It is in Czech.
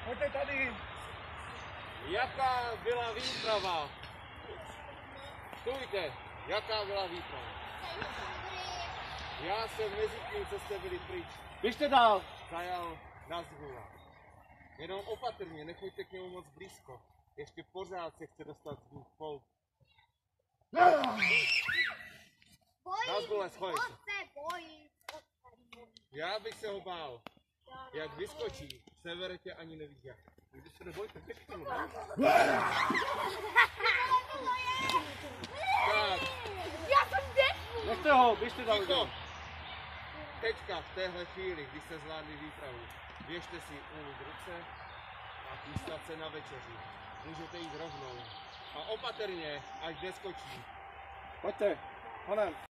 Pojďte tady. Jaká byla výprava? Stůjte, jaká byla výprava? Já jsem mezi tím, co jste byli pryč, Běžte dál. zajal na zhůla. Jenom opatrně, nechoďte k němu moc blízko. Ještě pořád se chce dostat z pol. Na zhůle, schoj se. Já bych se ho bál. Jak vyskočí, sever tě ani nevidí. Když se nebojte, běžte mu. Tak. Nechte ho, běžte dál. Ticho. Teďka v téhle chvíli, když se zvládli výpravu, běžte si umýt ruce a chystat se na večeři. Můžete jít rovnou. A opatrně, až neskočí. Pojďte, honem.